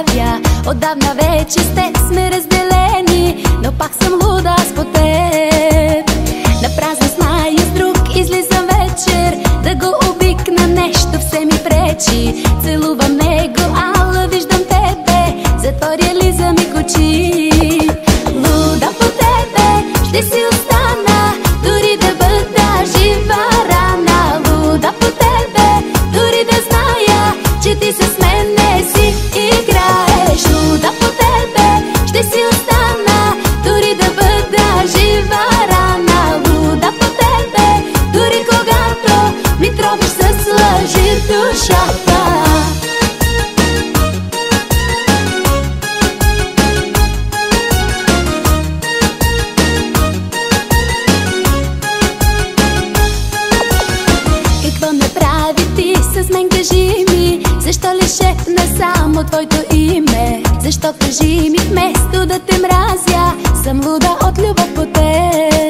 забравя. Отдавна вече с теб сме разделени, но пак съм луда аз по теб. На празно зная с друг излизам вечер, да го обикна нещо все ми пречи. Целувам него, ала виждам тебе, затворя ли за миг очи. Луда по тебе, ще си остана, дори да бъда жива рана. Луда по тебе, дори да зная, че ти с мен не си играеш. Луда по тебе, ще си остана, дори да бъда жива рана. Луда по тебе, дори когато ми тровиш с лъжи душата. С мен кажи ми, защо ли шепна само твоето име? Защо кажи ми, вместо да те мразя, съм луда от любов по теб?